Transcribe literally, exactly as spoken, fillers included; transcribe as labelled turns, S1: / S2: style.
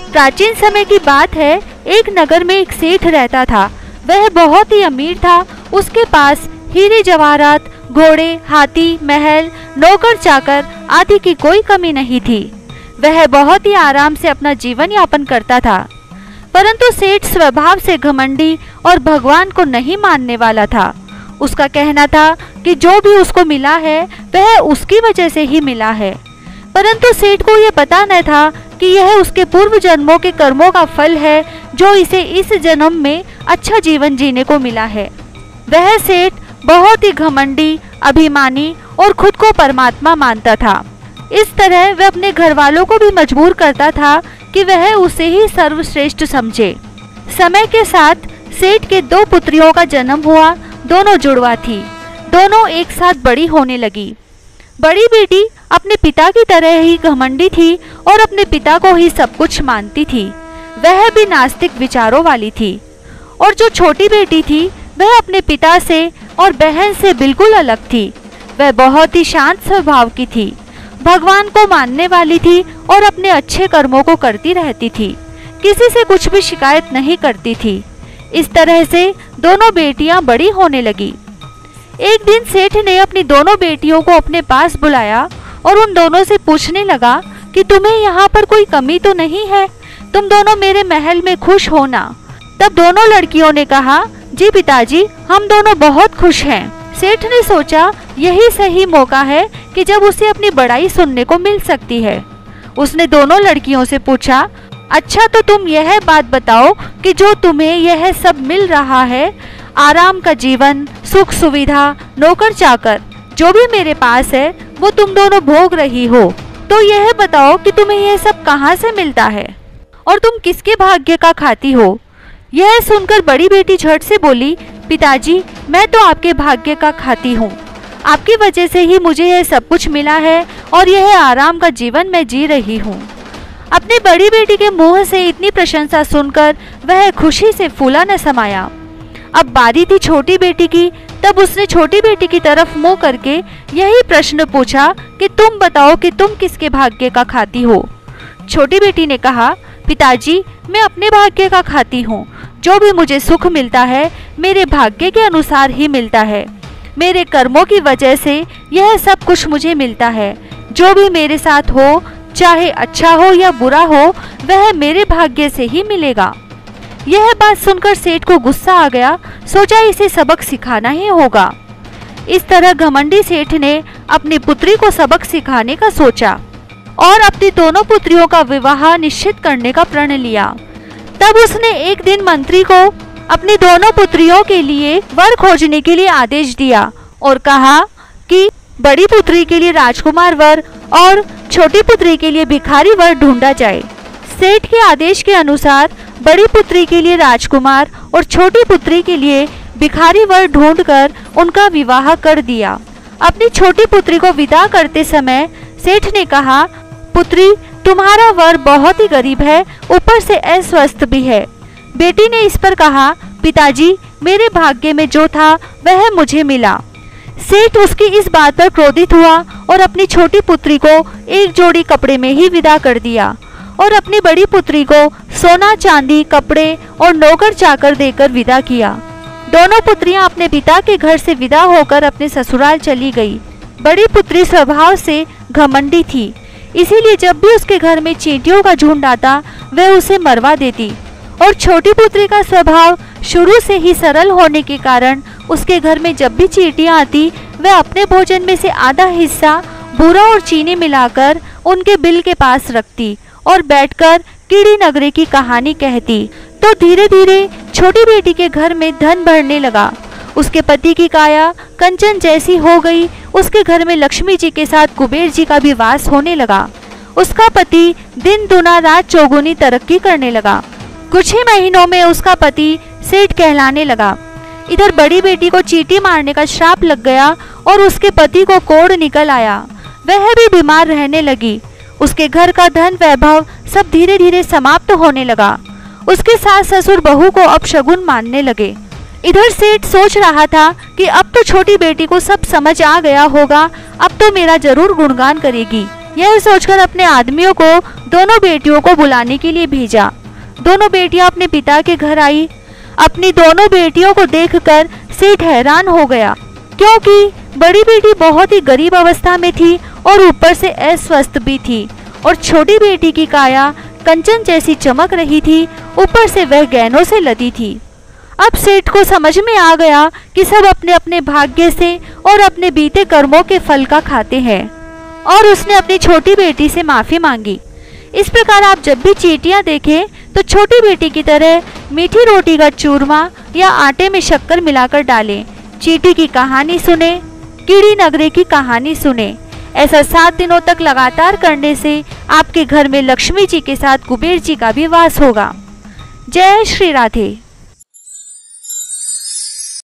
S1: प्राचीन समय की बात है, एक नगर में एक सेठ रहता था। वह बहुत ही अमीर था। उसके पास हीरे जवाहरात, घोड़े, हाथी, महल, नौकर चाकर आदि की कोई कमी नहीं थी। वह बहुत ही आराम से अपना जीवन यापन करता था। परंतु सेठ स्वभाव से घमंडी और भगवान को नहीं मानने वाला था। उसका कहना था कि जो भी उसको मिला है वह उसकी वजह से ही मिला है। परंतु सेठ को यह पता न था कि यह उसके पूर्व जन्मों के कर्मों का फल है, जो इसे इस जन्म में अच्छा जीवन जीने को मिला है। वह सेठ बहुत ही घमंडी, अभिमानी और खुद को परमात्मा मानता था। इस तरह वह अपने घर वालों को भी मजबूर करता था कि वह उसे ही सर्वश्रेष्ठ समझे। समय के साथ सेठ के दो पुत्रियों का जन्म हुआ। दोनों जुड़वा थी। दोनों एक साथ बड़ी होने लगी। बड़ी बेटी अपने पिता की तरह ही घमंडी थी और अपने पिता को ही सब कुछ मानती थी। वह भी नास्तिक विचारों वाली थी। और जो छोटी बेटी थी वह अपने पिता से और बहन से बिल्कुल अलग थी। वह बहुत ही शांत स्वभाव की थी, भगवान को मानने वाली थी और अपने अच्छे कर्मों को करती रहती थी। किसी से कुछ भी शिकायत नहीं करती थी। इस तरह से दोनों बेटियां बड़ी होने लगी। एक दिन सेठ ने अपनी दोनों बेटियों को अपने पास बुलाया और उन दोनों से पूछने लगा कि तुम्हें यहाँ पर कोई कमी तो नहीं है? तुम दोनों मेरे महल में खुश हो ना? तब दोनों लड़कियों ने कहा, जी पिताजी, हम दोनों बहुत खुश हैं। सेठ ने सोचा यही सही मौका है कि जब उसे अपनी बड़ाई सुनने को मिल सकती है। उसने दोनों लड़कियों से पूछा, अच्छा तो तुम यह बात बताओ कि जो तुम्हें यह सब मिल रहा है, आराम का जीवन, सुख सुविधा, नौकर चाकर, जो भी मेरे पास है वो तुम दोनों भोग रही हो, तो यह बताओ कि तुम्हें यह सब कहाँ से मिलता है और तुम किसके भाग्य का खाती हो? यह सुनकर बड़ी बेटी झट से बोली, पिताजी, मैं तो आपके भाग्य का खाती हूँ। आपकी वजह से ही मुझे यह सब कुछ मिला है और यह आराम का जीवन मैं जी रही हूँ। अपनी बड़ी बेटी के मुंह से इतनी प्रशंसा सुनकर वह खुशी से फूला न समाया। अब बारी थी छोटी बेटी की। तब उसने छोटी बेटी की तरफ मुंह करके यही प्रश्न पूछा कि तुम बताओ कि तुम किसके भाग्य का खाती हो? छोटी बेटी ने कहा, पिताजी, मैं अपने भाग्य का खाती हूँ। जो भी मुझे सुख मिलता है मेरे भाग्य के अनुसार ही मिलता है। मेरे कर्मों की वजह से यह सब कुछ मुझे मिलता है। जो भी मेरे साथ हो, चाहे अच्छा हो या बुरा हो, वह मेरे भाग्य से ही मिलेगा। यह बात सुनकर सेठ को गुस्सा आ गया। सोचा इसे सबक सिखाना ही होगा। इस तरह घमंडी सेठ ने अपनी पुत्री को सबक सिखाने का सोचा और अपनी दोनों पुत्रियों का विवाह निश्चित करने का प्रण लिया। तब उसने एक दिन मंत्री को अपनी दोनों पुत्रियों के लिए वर खोजने के लिए आदेश दिया और कहा कि बड़ी पुत्री के लिए राजकुमार वर और छोटी पुत्री के लिए भिखारी वर ढूंढा जाए। सेठ के आदेश के अनुसार बड़ी पुत्री के लिए राजकुमार और छोटी पुत्री के लिए भिखारी वर ढूंढकर उनका विवाह कर दिया। अपनी छोटी पुत्री को विदा करते समय सेठ ने कहा, पुत्री, तुम्हारा वर बहुत ही गरीब है, ऊपर से अस्वस्थ भी है। बेटी ने इस पर कहा, पिताजी, मेरे भाग्य में जो था वह मुझे मिला। सेठ उसकी इस बात पर क्रोधित हुआ और अपनी छोटी पुत्री को एक जोड़ी कपड़े में ही विदा कर दिया और अपनी बड़ी पुत्री को सोना, चांदी, कपड़े और नौकर चाकर देकर विदा किया। दोनों पुत्रियां अपने पिता के घर से विदा होकर अपने ससुराल चली गई। बड़ी पुत्री स्वभाव से घमंडी थी, इसीलिए जब भी उसके घर में चींटियों का झुंड आता वह उसे मरवा देती। और छोटी पुत्री का स्वभाव शुरू से ही सरल होने के कारण उसके घर में जब भी चींटियां आती वह अपने भोजन में से आधा हिस्सा बूरा और चीनी मिलाकर उनके बिल के पास रखती और बैठकर कीड़ी नगरी की कहानी कहती। तो धीरे धीरे छोटी बेटी के घर में धन बढ़ने लगा। उसके पति की काया कंचन जैसी हो गई। उसके घर में लक्ष्मी जी के साथ कुबेर जी का भी वास होने लगा। उसका पति दिन दुना रात चौगुनी तरक्की करने लगा। कुछ ही महीनों में उसका पति सेठ कहलाने लगा। इधर बड़ी बेटी को चींटी मारने का श्राप लग गया और उसके पति को कोढ़ निकल आया। वह भी बीमार रहने लगी। उसके घर का धन वैभव सब धीरे धीरे समाप्त होने लगा। उसके सास ससुर बहू को अपशगुन मानने लगे। इधर सेठ सोच रहा था कि अब तो छोटी बेटी को सब समझ आ गया होगा, अब तो मेरा जरूर गुणगान करेगी। यह सोचकर अपने आदमियों को दोनों बेटियों को बुलाने के लिए भेजा। दोनों बेटियां अपने पिता के घर आई। अपनी दोनों बेटियों को देखकर सेठ हैरान हो गया, क्योंकि बड़ी बेटी बहुत ही गरीब अवस्था में थी और ऊपर से अस्वस्थ भी थी, और छोटी बेटी की काया कंचन जैसी चमक रही थी, ऊपर से वह गहनों से लदी थी। अब सेठ को समझ में आ गया कि सब अपने अपने भाग्य से और अपने बीते कर्मों के फल का खाते हैं, और उसने अपनी छोटी बेटी से माफी मांगी। इस प्रकार आप जब भी चींटियां देखें तो छोटी बेटी की तरह मीठी रोटी का चूरमा या आटे में शक्कर मिलाकर डालें। चींटी की कहानी सुने, कीड़ी नगरे की कहानी सुने। ऐसा सात दिनों तक लगातार करने से आपके घर में लक्ष्मी जी के साथ कुबेर जी का भी वास होगा। जय श्री राधे।